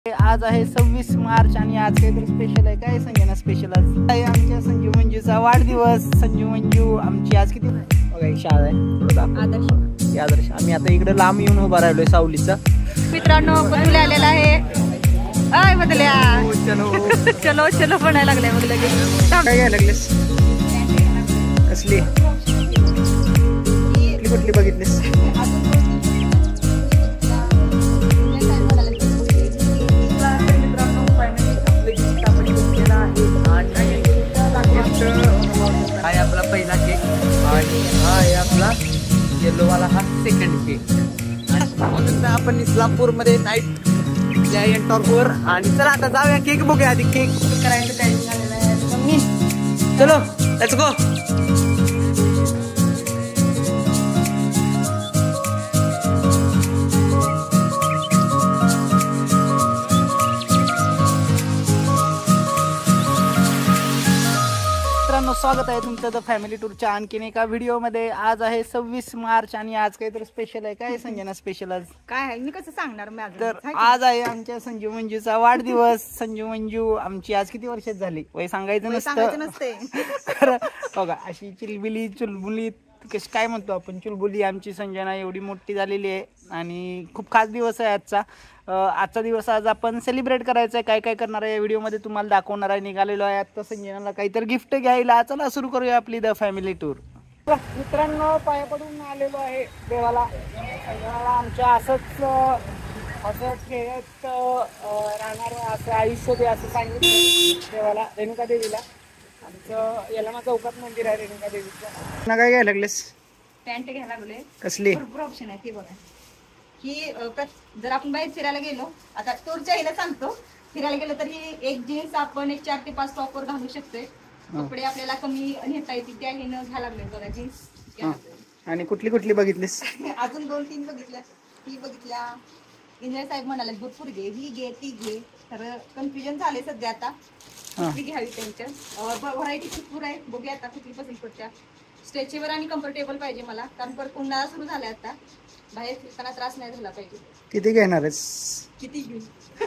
आज आहे 26 मार्च आणि आज काहीतरी स्पेशल आहे. काय संजना स्पेशल आज आहे आमच्या संजू मंजूचा वाढदिवस. संजू मंजू आमची आज किती बघा एक शाळा आहे आदर्श. आम्ही आता इकडे लांब येऊन उभा राहिलोय सावलीचा. मित्रांनो बदल्या आलेला आहे. आय बदल्या चलो चलो चलो म्हणायला लागलाय मग लगेच. काय घ्यायला लागलेस? कसली कुठली बघितलीस? हा आपला पहिला केक आणि हा आहे आपला येलोवाला हा सेकंड केक. आपण इस्लामपूर मध्ये नाईट जायंट टॉर्कवर आणि चला आता जाऊया केक बघूया. आधी केक करायचं टाइम झालेला आहे. चलो लेट्स गो. स्वागत आहे तुमचं द फॅमिली टूरच्या आणखीन एका व्हिडिओमध्ये. आज आहे 26 मार्च आणि आज काहीतरी स्पेशल आहे. काय संजना स्पेशल आज काय आहे मी कसं सांगणार मी तर आज आहे आमच्या संजू मंजूचा वाढदिवस. संजू मंजू आमची आज किती वर्षात झाली वय सांगायचं नसते. तर बघा अशी चिलबिली चुलबुली काय म्हणतो आपण चुलबुली आमची संजना एवढी मोठी झालेली आहे आणि खूप खास दिवस आहे आजचा. आजचा दिवस आज आपण सेलिब्रेट करायचा आहे. काय काय करणार आहे या व्हिडिओमध्ये तुम्हाला दाखवणार आहे. निघालेलो आहे आता संजनाला काहीतरी गिफ्ट घ्यायला. चला सुरू करूया आपली द फॅमिली टूर. मित्रांनो पाया पडून आलेलो आहे देवाला. संजनाला आमच्या असंच खेळत राहणार असं आयुष्य दे असं सांगितलं देवाला. रेणुका देवीला आमचं याला चौकात मंदिर आहे रेणुका देवीचं. ना काय घ्यायला लागलेस? पॅन्ट घ्यायला लागले. कसली? भरपूर ऑप्शन आहे ते बघा. की जर आपण बाहेर फिरायला गेलो आता टूरच्या हिला सांगतो फिरायला गेलो तर ही एक जीन्स आपण एक 4 ते 5 टॉपवर घालू शकतोय. कपडे आपल्याला कमी नेता येतील त्या हिनं घ्यायला लागले बघा जीन्स. आणि कुठली कुठली बघितलीस? अजून 2-3 बघितल्या. ती बघितल्या. इंजिनियर साहेब म्हणाले भरपूर घे ही घे ती घे. तर कन्फ्युजन झाले सध्या आता कुठली घ्यावी त्यांच्या. व्हरायटी भरपूर आहे. बघूया आता कुठली पसंत पडत्या. स्ट्रेचेबल आणि कम्फर्टेबल पाहिजे मला कारण परत उन्हाळा सुरू झालाय आता. बाहेर फिरताना त्रास नाही झाला पाहिजे. किती घेणार आहेस? किती घेऊ?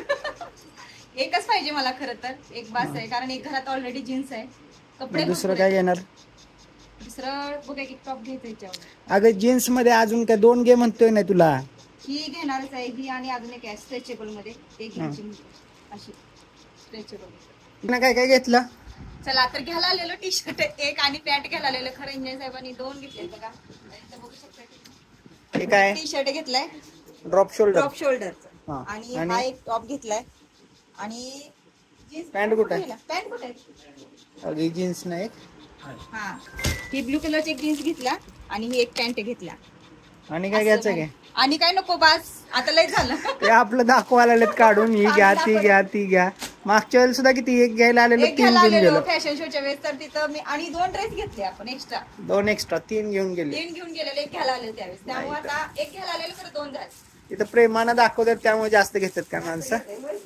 एकच पाहिजे मला खरं तर. एक बास आहे कारण एक घरात ऑलरेडी जीन्स आहे. कपडे दुसरं काय घेणार? दुसरं बघूया की टॉप घ्यायचं याच्यावर. अगं जीन्स मध्ये अजून काय 2 घे म्हणतोय ना तुला. ही घेणारच आहे ही आणि अजून एक आहे स्ट्रेचेबल मध्ये एक घ्यायची अशी स्ट्रेचेबल. काय काय घेतलं? चला तर घ्यायला आलेलो टी शर्ट एक आणि पॅन्ट घ्यायला आलेलो. खरं इंजिनियर साहेबांनी 2 घेतले बघा. बघू शकता हे काय? टी शर्ट घेतलाय ड्रॉप शोल्डर आणि हा एक टॉप घेतलाय आणि जीन्स. पॅन्ट कुठे आहे? पॅन्ट कुठे आहे? अगदी जीन्स नाही. हा ही ब्लू कलरची एक जीन्स घेतला आणि ही एक पॅन्ट घेतला. आणि काय घ्यायचं काय? आणि काय नको बास आता लय झालं. ते आपलं दाखवायला आलेत काढून ही घ्या ती घ्या ती घ्या. मागच्या वेळेला सुद्धा किती एक घ्यायला आलेलो 3 घेऊन गेलो फॅशन शोच्या वेळेस. तर तिथं मी आणि 2 ड्रेस घेतले आपण एक्स्ट्रा. 2 एक्स्ट्रा 3 घेऊन गेले. 3 घेऊन गेलेले एक घ्यायला आले त्यावेळेस. त्यामुळे आता एक घ्यायला आलेलं खरं 2 झाले. तिथं प्रेमानं दाखवतात त्यामुळे जास्त घेतात का माणसं.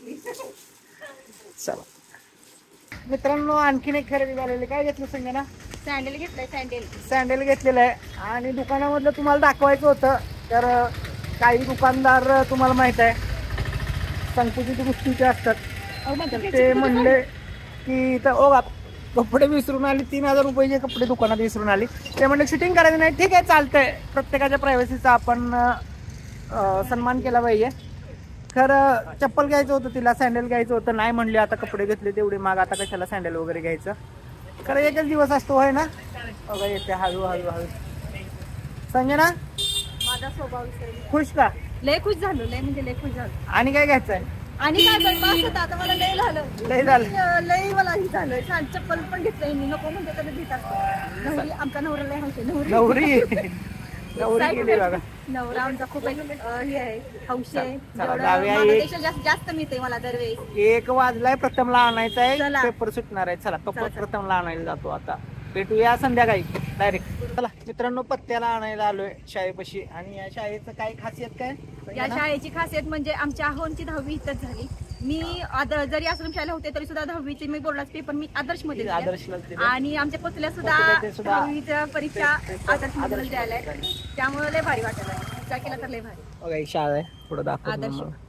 चला मित्रांनो आणखीन एक खरेदी झालेली. काय घेतलं संजना? सँडल घेतलंय. सँडल घेतलेलं आहे आणि दुकानामधलं तुम्हाला दाखवायचं होतं. तर काही दुकानदार तुम्हाला माहित आहे संकुचित गोष्टीचे असतात. ते म्हणले की इथं कपडे विसरून आली 3000 रुपयाचे कपडे दुकानात विसरून आली. ते म्हणले शूटिंग करायचं नाही. ठीक आहे चालतंय. प्रत्येकाच्या प्रायव्हसीचा आपण सन्मान केला पाहिजे. खरं चप्पल घ्यायचं होतं तिला सँडल घ्यायचं होतं. नाही म्हणले आता कपडे घेतले तेवढे माग आता कशाला सँडल वगैरे घ्यायचं. खरं एकच दिवस असतो होय ना. बघा येते हळू. संजना माझा स्वभाव खुश का? लय खुश झालो. लय म्हणजे लय खुश झालो. आणि काय घ्यायचंय? आणि काय पण आता मला लय झालं. लय मला ही झालं. छान चप्पल पण घेतलंय मी. नको म्हणते तर घेत असतो. नवरी आमचा नवरा लय हौशी. नवरी गेली बघा. नवरा आमचा खूप हे आहे हौशी आहे. जास्त मिळते मला दरवेळेस. 1 वाजलाय. प्रथमला आणायचा आहे. पेपर सुटणार आहे. चला प्रथमला आणायला जातो आता. भेटूया संध्याकाळी डायरेक्ट. चला मित्रांनो पत्त्याला आणायला आलोय शाळेपाशी. आणि या शाळेचं काय खासियत काय? या शाळेची खासियत म्हणजे आमच्या अहोंची 10वी इथंच झाली. मी जरी आश्रमशाळेला होते तरी सुद्धा 10वीचे मी बोर्डाचे पेपर मी आदर्श मध्ये आणि आमच्या पुतल्या सुद्धा 10वीच्या परीक्षा आदर्श मध्ये द्यायला. त्यामुळे लय भारी वाटलं. विचार केला तर लय भारी. शाळा आहे पुढे दाखव. आदर्श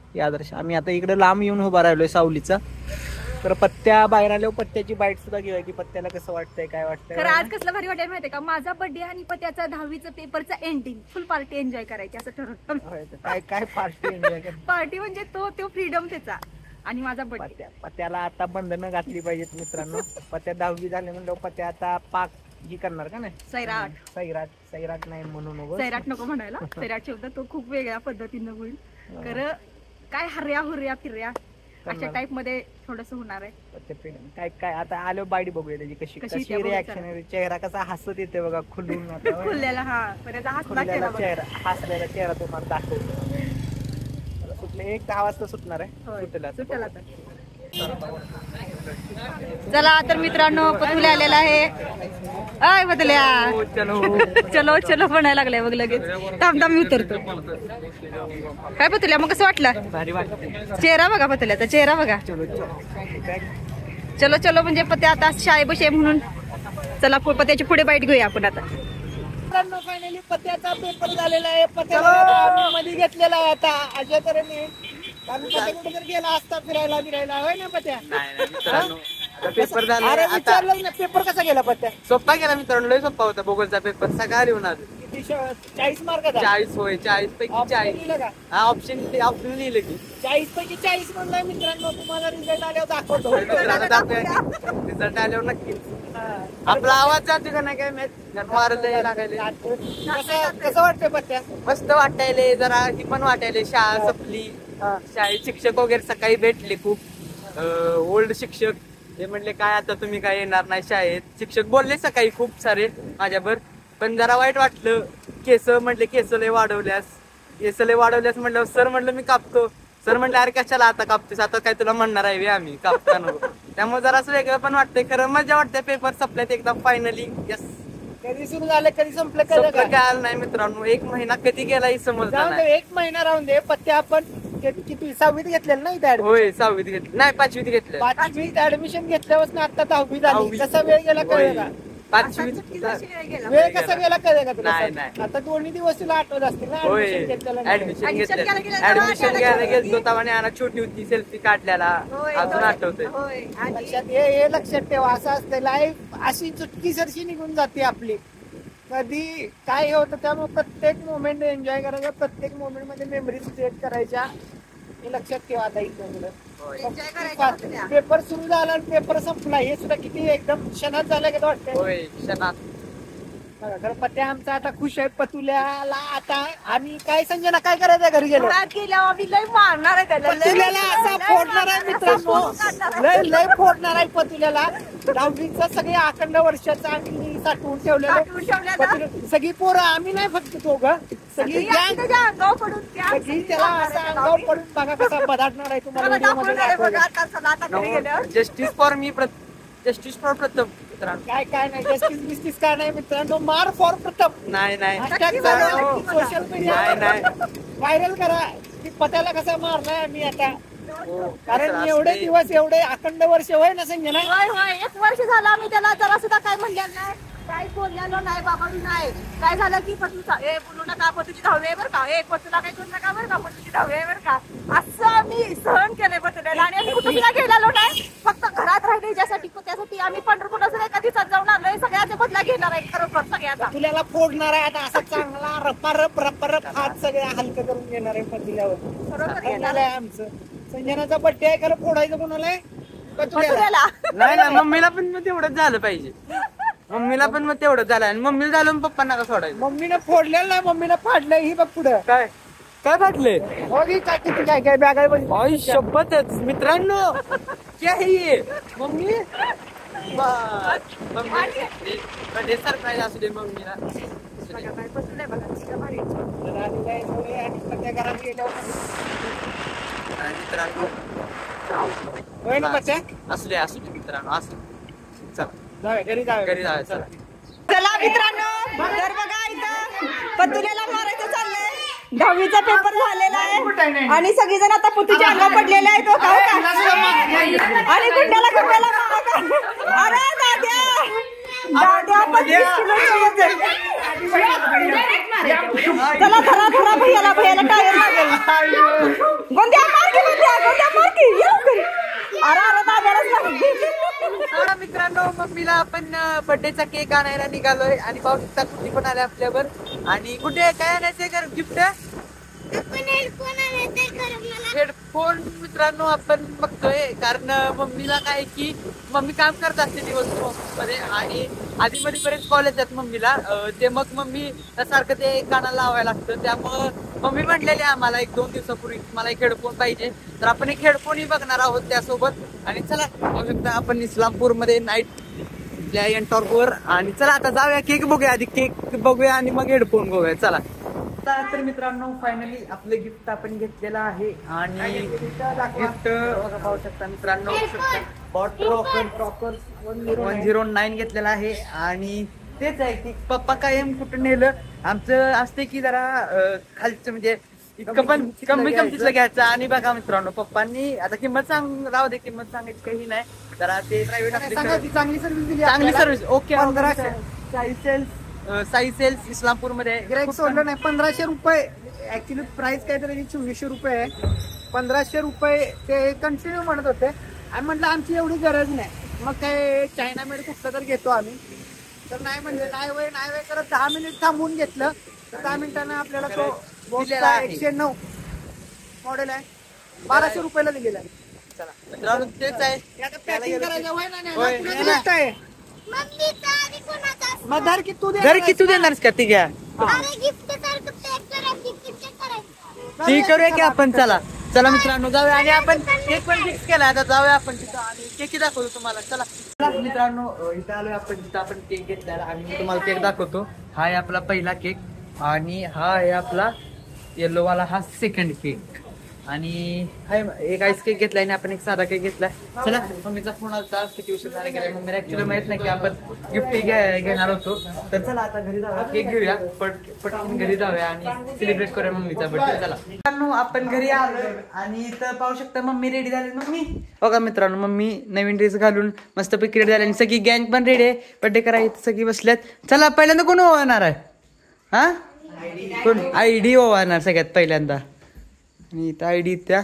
हे आदर्श. आम्ही आता इकडे लांब येऊन उभा राहिलोय सावलीचा. तर पत्त्या बाहेर आल्यावर पत्त्याची बाईट सुद्धा घेऊया की पत्त्याला कसं वाटतंय काय वाटतंय. खरं आज कसलं भारी वाटायला माहितीये का, माझा बर्थडे आणि पत्याचा 10वीचा पेपरचा एंडिंग फुल पार्टी एन्जॉय करायची असं ठरवलं. काय काय पार्टी एन्जॉय कर. पार्टी म्हणजे तो फ्रीडम त्याचा आणि माझा बर्थडे. पत्याला आता बंधनं घातली पाहिजेत मित्रांनो. पत्या 10वी झाले म्हणलं पत्या आता पाक ही करणार का नाही. सैराट नाही म्हणून सैराट नको म्हणायला. सैराट शब्द तो खूप वेगळ्या पद्धतीनं होईल. खरं काय हर्या हुर्या फिर्या अशा टाइप मध्ये थोडस होणार आहे. काय काय आता आलो बाईट बघूया त्याची कशी रिॲक्शन आहे. चेहरा कसा हसत येते बघा खुलून. खुललेला हा चेहरा हसलेला चेहरा तुम्हाला दाखवतो. सुटले 1-10 वाजता सुटणार आहे. सुटेला चला तर मित्रांनो पतुल्या आलेला आहे. अय पतुल्या चलो चलो म्हणायला लागलाय बघ लगेच. थांब मी उतरतो. काय पतुल्या मग कसं वाटलं. भारी वाटतं. चेहरा बघा पतुल्याचा चेहरा बघा. चलो चलो म्हणजे पत्ते आता शाळेबशी म्हणून चला पत्याची पुढे बाईट घेऊया आपण आता. फायनली पत्याचा पेपर झालेला आहे. पत्याला मध्ये घेतलेला आहे आता अशा तऱ्हेने. कारण पत्या कुठे तर गेला असता फिरायला होय ना पत्या. पेपर झाला. अरे विचारलं ना पेपर कसा गेला पत्या. सोपा गेला मित्रांनो, लय सोपा होता भूगोलचा पेपर. सगळा लिहून आलो. 40 मार्काचा. 40 होय 40 पैकी 40. हा ऑप्शन लिहिलं की 40 पैकी 40 म्हणलाय मित्रांनो. तुम्हाला रिझल्ट आल्यावर दाखवतो. रिझल्ट आल्यावर नक्की. आपला आवाज जातो का नाही काय माहित. मारलं लागायला. कसं वाटतंय पत्या. मस्त वाटायले. जरा ही पण वाटायले शाळा संपली. शाळेत शिक्षक वगैरे सकाळी भेटले खूप ओल्ड शिक्षक. ते म्हणले काय आता तुम्ही काय येणार नाही शाळेत. शिक्षक बोलले सकाळी खूप सारे माझ्यावर. पण जरा वाईट वाटलं. केस म्हटले केस लय वाढवल्यास म्हटलं. सर म्हटलं मी कापतो. सर म्हटलं अरे कशाला आता कापतोस, आता काय तुला म्हणणार आहे आम्ही कापता नको. त्यामुळे जरा असं वेगळं पण वाटतंय. खरं मजा वाटते. पेपर संपल्यात एकदम फायनली. यस. कधी सुरू झालं कधी संपलं काय नाही मित्रांनो. 1 महिना कधी गेलाही समजलं नाही. 1 महिना राहून दे. पत्ते आपण किती 6वीत घेतलेलं नाही इथे. होय 6वीत घेतलं नाही 5वीत घेतलं. 5वीत ऍडमिशन घेतल्यापासून आता 10वी झाली. कसा वेळ गेला कळलं का. 5वीत वेळ कसा गेला कळलं का तुला. नाही. आता 2 दिवस तुला आठवत असतील ना. ऍडमिशन घ्यायला गेलो होता आणि छोटी होती सेल्फी काढल्याला अजून आठवतंय. लक्षात ठेवा असं असतं. लाईफ अशी चुटकी सरशी निघून जाते आपली. कधी काय होतं. त्यामुळे प्रत्येक मोमेंट एन्जॉय करायचा. प्रत्येक मोमेंट मध्ये मेमरीज क्रिएट करायच्या. हे लक्षात ठेवा आता इथं. पेपर सुरू झाला आणि पेपर संपला हे सुद्धा किती एकदम क्षणात झालं का वाटतंय. क्षणात. खरं पत्या आमचा आता खुश आहे. पतुल्याला आता आम्ही काय संजना काय करायचं घरी गेलो मारणार आहे त्याला. पतुल्याला असा फोडणार आहे मित्रांनो. लय फोडणार आहे पतुल्याला. 10वीचं सगळे अखंड वर्षाचं आम्ही साठवून ठेवलेलं. सगळी पोरं आम्ही नाही फक्त दोघं. सगळी त्याला असं अंगावर पडून बघा कसा बदाडणार आहे तुम्हाला. Justice for me. Justice for Pratham. काय नाही जस्टिस बिस्टिस काय नाही मित्रांनो. मार फॉर प्रथम. नाही सोशल मीडिया व्हायरल करा की पत्याला कसा मारलाय आम्ही आता. कारण एवढे दिवस एवढे अखंड वर्ष होय ना संजना. 1 वर्ष झालं आम्ही त्याला जरा सुद्धा काय म्हणलेलं नाही. काय बोललेलो नाही बाबा नाही. काय झालं की पतू बोलू नका पतूची 10वी आहे बरं का. पतूला काय करू नका बरं का. पतूची 10वी आहे बरं का. असं आम्ही सहन केलंय पतूला. आणि आम्ही कुठे सुद्धा गेलेलो नाही. फक्त घरात राहिले त्यासाठी आम्ही पंढरपूरला सुद्धा कधीच जाऊन आलोय. सगळ्याचा बदला घेणार आहे खरोखर सगळ्याचा. तुला फोडणार आहे आता असा चांगला रप हात सगळे हलकं करून घेणार आहे पतुल्यावर. आमचं संजनाचा बड्डे आहे खरं फोडायचं कोणाला आहे. पतुल्याला नाही मम्मीला पण मग तेवढंच झालं पाहिजे. मम्मीला पण मग तेवढं झालं आणि मम्मीला झालं पप्पांना का सोडायचं. मम्मीने फोडलेलं नाही मम्मीने फाडलंय. ही बघ पुढं काय फाटले. काय बॅग आहे शपथच मित्रांनो. क्या है ये मम्मी. बर्थडे सरप्राईज असू दे मम्मीला. मित्रांनो असू दे मित्रांनो. असू चला घरी जाऊया चला. चला मित्रांनो तर बघा इथं पतुल्याला मारायचं चाललंय. 10वीचा पेपर झालेला आहे आणि सगळीजण आता पतूच्या अंगावर पडलेले आहेत. आणि गुंड्याला अरे दाद्या दाद्या 25 किलोचं वजन. चला धरा धरा भैयाला टायर लागेल. गोंद्या मार की गोंद्या मार की येऊ. अरे अरे दाद्यालाच लागली. मित्रांनो मम्मीला आपण बर्थडेचा केक आणायला निघालोय आणि पाहू शकता कुठे पण आले आपल्यावर. आणि कुठे काय आणायचंय गिफ्ट? हेडफोन मित्रांनो आपण बघतोय, कारण मम्मीला काय की मम्मी काम करत असते दिवसभर ऑफिसमध्ये आणि आधी मध्ये बरेच कॉल येतात मम्मीला. ते मग मम्मी सारखं ते कानाला लावायला लागतं. त्यामुळं मम्मी म्हटलेली आम्हाला 1-2 दिवसापूर्वी मला एक हेडफोन पाहिजे, तर आपण एक हेडफोनही बघणार आहोत त्यासोबत. आणि चला पाहू शकता आपण इस्लामपूरमध्ये नाईट एंटॉर्कवर. आणि चला आता जाऊया, केक बघूया आधी, केक बघूया आणि मग हेडफोन बघूया. चला तर मित्रांनो फायनली आपलं गिफ्ट आपण घेतलेलं आहे. आणि गिफ्ट पाहू शकता मित्रांनो, ट्रॉकर 109 घेतलेला आहे. आणि तेच आहे की पप्पा कायम कुठं नेलं आमचं असते की जरा खालचं म्हणजे इतकं पण कमी किमतीतलं घ्यायचं. आणि बघा मित्रांनो पप्पांनी आता किंमत राहू दे, किंमत सांगायची काही नाही, जरा ते प्रायव्हेट चांगली सर्व्हिस. ओके 1500 साई सेल्स इस्लामपूरमध्ये गिराईक सोडलं नाही. 1500 रुपये ऍक्च्युली प्राइस काहीतरी 2400 रुपये आहे. 1500 रुपये ते कंटिन्यू म्हणत होते. आणि म्हटलं आमची एवढी गरज नाही, मग काय चायना मेड कुठलं तर घेतो आम्ही. तर नाही म्हणजे नाही वय करत 10 मिनिट थांबवून घेतलं. तर 10 मिनिटांना आपल्याला तो 109 मॉडेल आहे, 1200 रुपयाला दिलेला आहे. चला मित्रांनो तेच आहे. पॅकिंग करायचं वय नाही होय. आहे. मग धर की तू घर किती देणार का ती घ्या ती करूया की आपण. चला चला मित्रांनो जाऊया. आणि आपण केक पण फिक्स केला, आता जाऊया आपण तिथं आणि केक दाखवतो तुम्हाला. चला मित्रांनो इथं आलोय आपण, तिथं आपण केक घेतलेला आणि मी तुम्हाला केक दाखवतो. हा आहे आपला पहिला केक आणि हा आहे आपला येलो वाला, हा सेकंड केक. आणि एक आईस केक घेतलाय आणि आपण एक साधा केक घेतलाय. चला मम्मीचा फोन आला किती उशीर झाला गेलाय. मम्मीला ऍक्च्युली माहित नाही की आपण गिफ्ट घेणार होतो. तर चला आता घरी जाऊया, केक घेऊया, पटकन घरी जाऊया आणि सेलिब्रेट करूया मम्मीचा बर्थडे. चला आपण घरी आलोय आणि इथं पाहू शकता मम्मी रेडी झाली. मम्मी बघा मित्रांनो, मम्मी नवीन ड्रेस घालून मस्तपैकी रेडी झाली आणि सगळी गँग पण रेडी आहे बर्थडे करायला. सगळी बसल्यात. चला पहिल्यांदा कोण ओवाळणार आहे? हा कोण? आयडी ओवाळणार सगळ्यात पहिल्यांदा. आणि इथं आयडी त्या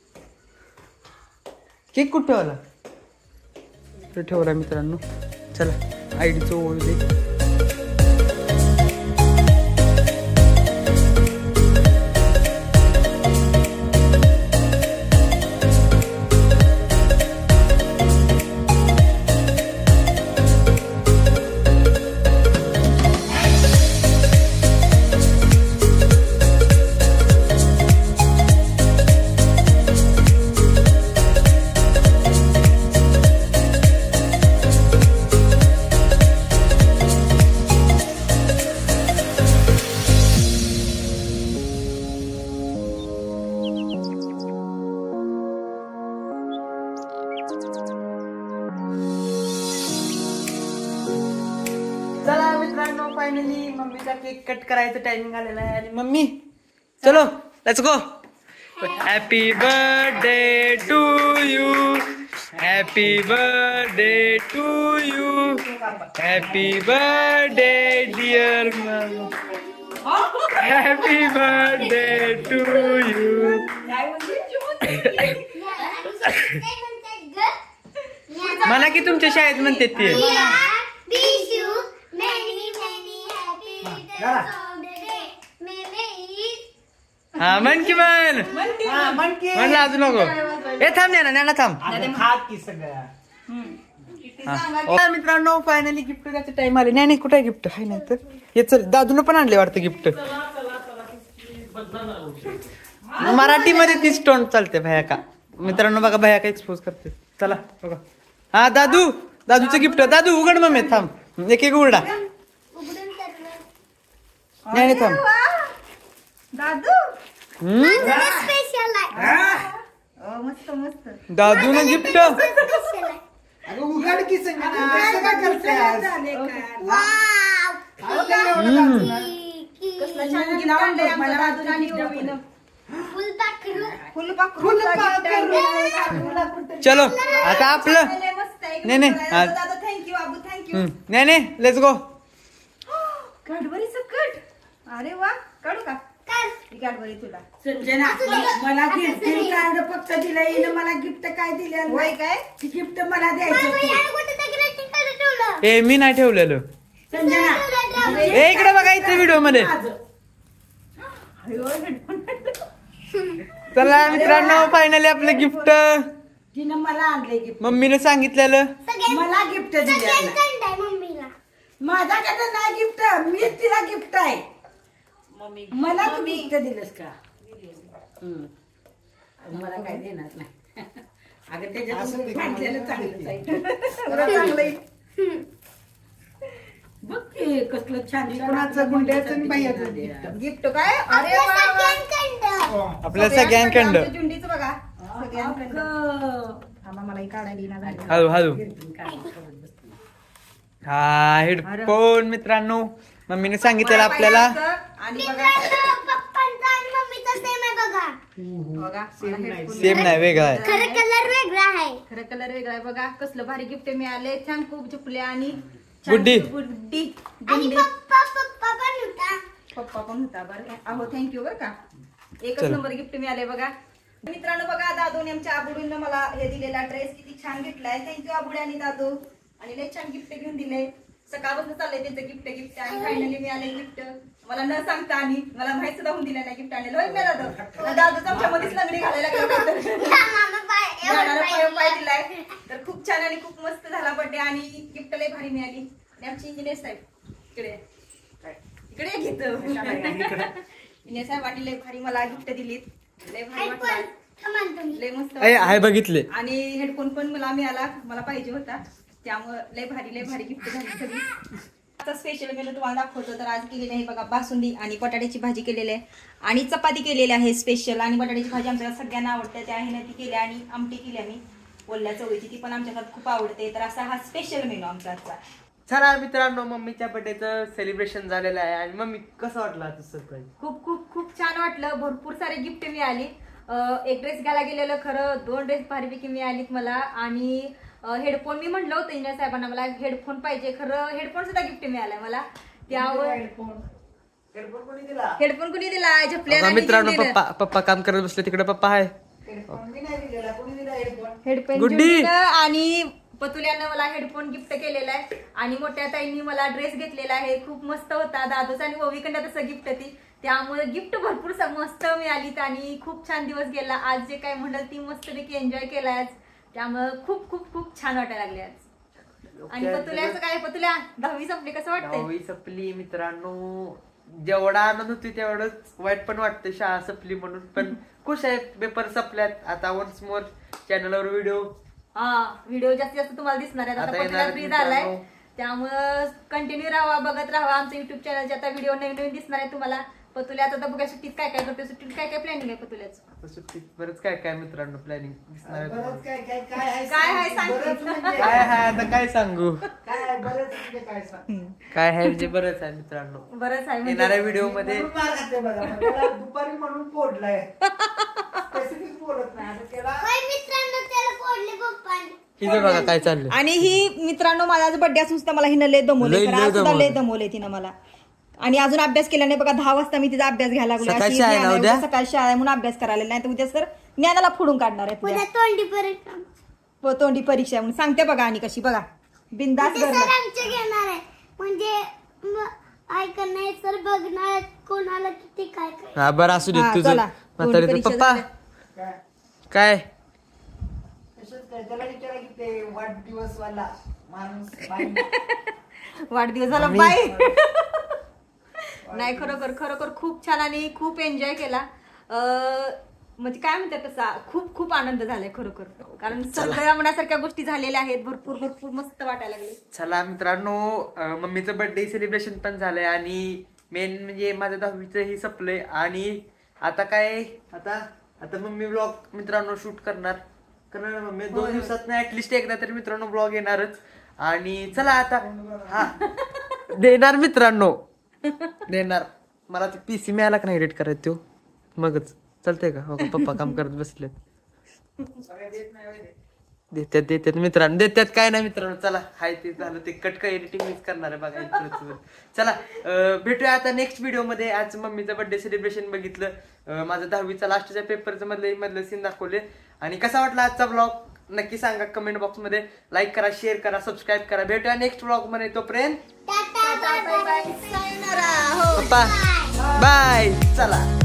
केक कुठं ठेवला? कुठं ठेवला मित्रांनो? चला आयडीचं ओळू दे. चला मित्रांनो फायनली मम्मीचा केक कट करायचं टायमिंग आलेला आहे. आणि मम्मी चलो let's go. Happy birthday to you, happy birthday to you, happy birthday dear mummy, happy birthday to you. मला की तुमच्या शाळेत म्हणते ते. हा म्हण की म्हण म्हणलं अजून नको. हे थांब ना थांब. मित्रांनो फायनली गिफ्ट द्यायचं टाइम आले. नाही कुठे गिफ्ट आहे? नाही तर हे चल दादून पण आणले वाटतं गिफ्ट. मराठीमध्ये तीच टोन चालते भया का. मित्रांनो बघा भया का एक्सपोज करते. चला बघा. हा दादूचं गिफ्ट. दादू उघड मम्मी थांब. एक एक उघडा. नाही थांब दादू. मस्त मस्त दादू ना गिफ्ट. उघड की चलो आता आपलं. नाही थँक्यू बाबू, थँक्यू. नाही नाही लेट्स गो. कॅडबरी सकट. अरे वा, काढू का ही कॅडबरी तुला? संजना मला गिफ्ट कार्ड फक्त दिलं येईन. मला गिफ्ट काय दिलं होय काय? गिफ्ट मला द्यायचं. ए मी नाही ठेवलेलं. संजना ए इकडे बघा इथे व्हिडिओ मध्ये. चला मित्रांनो फायनली आपलं गिफ्ट तिनं मला आणले गिफ्ट. मम्मीने सांगितलेलं. मला गिफ्ट दिलं. माझ्याकडे नाही गिफ्ट, मीच तिला गिफ्ट आहे. मला तू गिफ्ट दिलंस का? मला काय देणार नाही. अगं त्याच्यात आणलेलं चांगलंच आहे. बघ की कसलं छान. कोणाचं गुंड्याचं आणि बाह्याचं gift. गिफ्ट काय? अरे वा वा. आपल्या सगळ्यांकडं. आमच्या झुंडीचं बघा सगळ्यांकडं. थांबा, मला ही काढायला येईना झाली. हळू हळू. हा हेडफोन मित्रांनो मम्मीने सांगितलेलं आपल्याला. आणि बघा बघा सेम नाही वेगळा आहे. खरं कलर वेगळा आहे. खरं कलर वेगळा आहे. बघा कसलं भारी गिफ्ट मिळाले. थँक्यू झुपल्या आणि गुड्डी. गुड्डी आणि गुड्डी. पप्पा पण होता. पप्पा पण होता. बरं अहो थँक्यू बरं का. एकच चला. नंबर गिफ्ट मिळाले बघा मित्रांनो. बघा दादूने आमच्या आबुडीनं मला हे दिलेला ड्रेस किती छान घेतलाय. थँक्यू आबुडी आणि दादू. आणि लय छान गिफ्ट घेऊन दिले. सकाळपासून चाललंय त्यांचं गिफ्ट आणि फायनली मिळाले गिफ्ट मला न सांगता. आणि मला माहित सुद्धा होऊन दिलं नाही गिफ्ट आणलेलं. होय मी दादू दादूच आमच्या मध्येच लंगडी घालायला गेलो. पाय दिलाय. तर खूप छान आणि खूप मस्त झाला बर्थडे. आणि गिफ्ट लय भारी मिळाली. आणि आमची इंजिनियर साहेब इकडे इकडे घेत इंजिनियर साहेब वाटली लय भारी मला गिफ्ट दिलीत. लय भारी वाटलं. लय मस्त आहे बघितले. आणि हेडफोन पण मला मिळाला. मला पाहिजे होता. त्यामुळे लय भारी गिफ्ट झाली सगळी. आता स्पेशल मेनू तुम्हाला दाखवतो. तर आज केलेली आहे बघा बासुंदी आणि बटाट्याची भाजी केलेली आहे आणि चपाती केलेली आहे स्पेशल. आणि बटाट्याची भाजी आमच्याकडे सगळ्यांना आवडते त्या आहे ती केली. आणि आमटी केली आम्ही ओल्या चवळीची, ती पण आमच्याकडे खूप आवडते. तर असा हा स्पेशल मेनू आमचा आजचा. चला मित्रांनो मम्मीच्या बर्थडेचं सेलिब्रेशन झालेलं आहे. आणि मम्मी कसं वाटलं आता सरप्राईज? खूप खूप खूप छान वाटलं. भरपूर सारे गिफ्ट मिळाली. एक ड्रेस घ्यायला गेलेलं खरं 2 ड्रेस भारीपैकी मिळालीत मला. आणि हेडफोन मी म्हटलं होतं इंजिनियर साहेबांना मला हेडफोन पाहिजे. खरं हेडफोन सुद्धा गिफ्ट मिळालाय मला. त्यावर हेडफोन कोणी दिला? झपल्या मित्रांनो पप्पा काम करत बसले तिकडे. पप्पा आहे हेडफोन गुड्डी. आणि पतुल्यानं मला हेडफोन गिफ्ट केलेला आहे. आणि मोठ्या ताईंनी मला ड्रेस घेतलेला आहे. खूप मस्त होता. दादूचा आणि ओवीकडनं तसं गिफ्ट ती. त्यामुळे गिफ्ट भरपूर मस्त मिळालीत. आणि खूप छान दिवस गेला. आज जे काय म्हणलं ती मस्तपैकी एन्जॉय केलाय आज. त्यामुळे खूप खूप खूप छान वाटायला लागले आज. आणि पतुल्याचं काय? पतुल्या 10वी संपली, कसं वाटतंय? 10वी संपली मित्रांनो. जेवढा आनंद होती तेवढंच वाईट पण वाटतं शाळा संपली म्हणून. पण खुश आहे पेपर संपल्यात. आता वन्स मोर चॅनलवर व्हिडिओ जास्तीत जास्त तुम्हाला दिसणार आहेत. आता पतुल्या फ्री झालाय. त्यामुळं कंटिन्यू राहा, बघत राहा आमचं युट्यूब चॅनलचे. आता व्हिडिओ नवीन दिसणार आहे तुम्हाला. पतुल्या आता बघा सुट्टीत काय काय करते. सुट्टीत काय काय प्लॅनिंग आहे पतुल्याचं? सुट्टीत बरंच काय काय मित्रांनो प्लॅनिंग दिसणार आहे. काय आहे सांग. काय आहे आता काय सांगू. काय आहे म्हणजे बरंच आहे मित्रांनो. बरंच आहे येणाऱ्या व्हिडिओ मध्ये दुपारी म्हणून फोडलाय. हिचं बघा काय चाललंय. आणि ही मित्रांनो माझा आज बर्थडे असून सुद्धा मला हिनं लय दमवले तिनं मला. आणि अजून अभ्यास केला नाही बघा. 10 वाजता मी तिचा अभ्यास घ्यायला लागलो. सकाळी शाळा आहे म्हणून अभ्यास करायला नाही तर उद्या सर ज्ञानाला फोडून काढणार आहे. तोंडी परीक्षा म्हणून सांगते बघा. आणि कशी बघा बिंदास घेणार आहे म्हणजे ऐकणार सर बघणार कोणाला किती काय काय. हा बरं असू दे तुझं म्हातारी. पप्पा काय त्याला विचारा की ते वाढदिवस वाला माणूस वाढदिवस झाला बाय. नाही खरोखर खूप छान आणि खूप एन्जॉय केला. म्हणजे काय म्हणतात तसा खूप खूप आनंद झालाय खरोखर. कारण सगळ्या मनासारख्या गोष्टी झालेल्या आहेत. भरपूर मस्त वाटायला लागले. चला मित्रांनो मम्मीचं बर्थडे सेलिब्रेशन पण झालंय. आणि मेन म्हणजे माझं 10वीचं ही संपलंय. आणि आता काय आता मम्मी ब्लॉग मित्रांनो शूट करणार मम्मी 2 दिवसात ऍटलिस्ट एकदा तरी मित्रांनो ब्लॉग येणारच. आणि चला आता हा देणार मित्रांनो देणार. मला ते PC मिळाला का नाही एडिट करायचं तो मगच चालतंय का? हो का पप्पा काम करत बसले. देतात मित्रांनो, देतात काय नाही मित्रांनो. चला हाय ते झालं, ते कटका एडिटिंग मीच करणार आहे बघा इकडचं. चला भेटूया आता नेक्स्ट व्हिडिओ मध्ये. आज मम्मीचा बर्थडे सेलिब्रेशन बघितलं, माझं 10वीचा लास्टच्या पेपरचं मधलं सीन दाखवले. आणि कसा वाटला आजचा ब्लॉग नक्की सांगा कमेंट बॉक्स मध्ये. लाईक करा, शेअर करा, सबस्क्राईब करा. भेटूया नेक्स्ट ब्लॉग मध्ये. तोपर्यंत बाय बाय. बाय. चला.